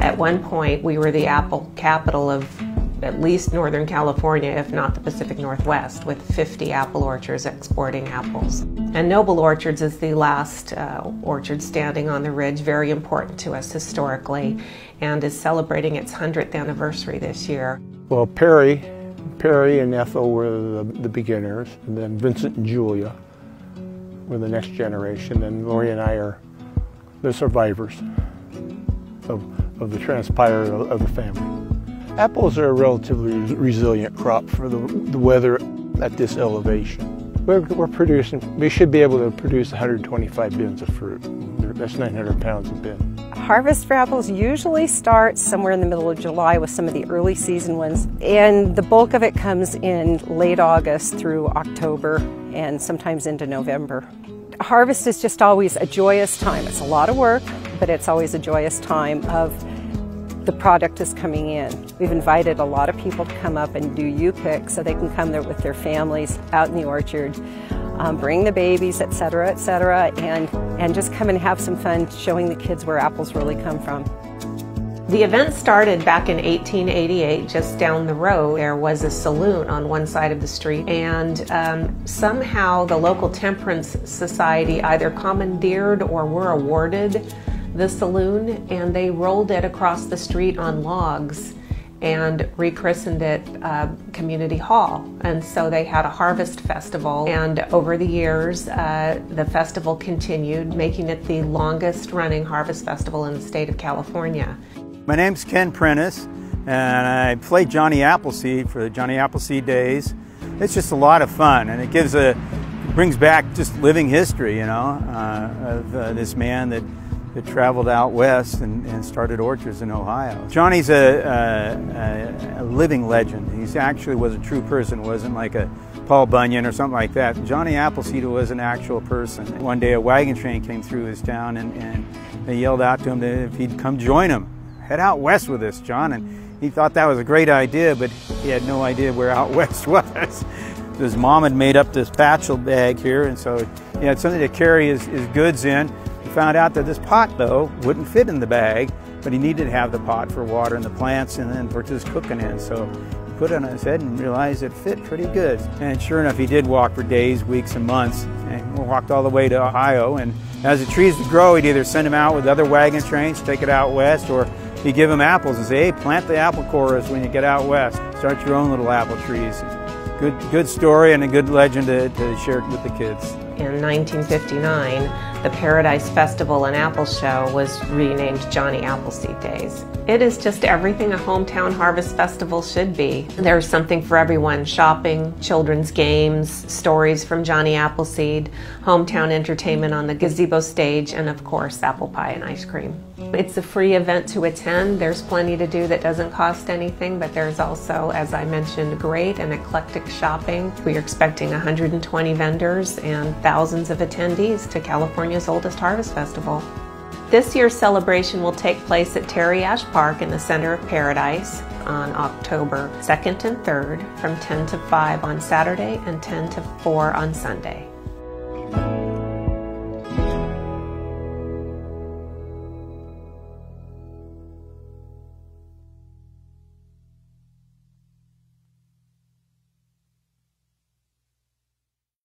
At one point, we were the apple capital of at least Northern California, if not the Pacific Northwest, with 50 apple orchards exporting apples. And Noble Orchards is the last orchard standing on the ridge, very important to us historically, and is celebrating its 100th anniversary this year. Well, Perry and Ethel were the beginners, and then Vincent and Julia were the next generation, and Lori and I are the survivors of the transpire of the family. Apples are a relatively resilient crop for the weather at this elevation. We should be able to produce 125 bins of fruit. That's 900 pounds a bin. Harvest for apples usually starts somewhere in the middle of July with some of the early season ones, and the bulk of it comes in late August through October and sometimes into November. Harvest is just always a joyous time. It's a lot of work, but it's always a joyous time of the product is coming in. We've invited a lot of people to come up and do U-pick so they can come there with their families out in the orchard, bring the babies, etc., and just come and have some fun showing the kids where apples really come from. The event started back in 1888, just down the road. There was a saloon on one side of the street, and somehow the local temperance society either commandeered or were awarded the saloon, and they rolled it across the street on logs and rechristened it Community Hall. And so they had a harvest festival, and over the years the festival continued, making it the longest running harvest festival in the state of California. My name's Ken Prentice, and I play Johnny Appleseed for the Johnny Appleseed Days. It's just a lot of fun, and it brings back just living history, you know, of this man that traveled out west and started orchards in Ohio. Johnny's a living legend. He actually was a true person. It wasn't like a Paul Bunyan or something like that. Johnny Appleseed was an actual person. One day a wagon train came through his town, and they yelled out to him that if he'd come join them. Head out west with us, John. And he thought that was a great idea, but he had no idea where out west was. His mom had made up this satchel bag here, and so he had something to carry his goods in. He found out that this pot, though, wouldn't fit in the bag, but he needed to have the pot for watering the plants and then for just cooking in. So he put it on his head and realized it fit pretty good. And sure enough, he did walk for days, weeks, and months, and walked all the way to Ohio. And as the trees would grow, he'd either send them out with other wagon trains, take it out west, or he'd give them apples and say, hey, plant the apple chorus when you get out west. Start your own little apple trees. Good story and a good legend to share with the kids. In 1959, the Paradise Festival and Apple Show was renamed Johnny Appleseed Days. It is just everything a hometown harvest festival should be. There's something for everyone: shopping, children's games, stories from Johnny Appleseed, hometown entertainment on the gazebo stage, and of course, apple pie and ice cream. It's a free event to attend. There's plenty to do that doesn't cost anything, but there's also, as I mentioned, great and eclectic shopping. We're expecting 120 vendors and thousands of attendees to California's oldest harvest festival. This year's celebration will take place at Terry Ash Park in the center of Paradise on October 2nd and 3rd from 10 to 5 on Saturday and 10 to 4 on Sunday.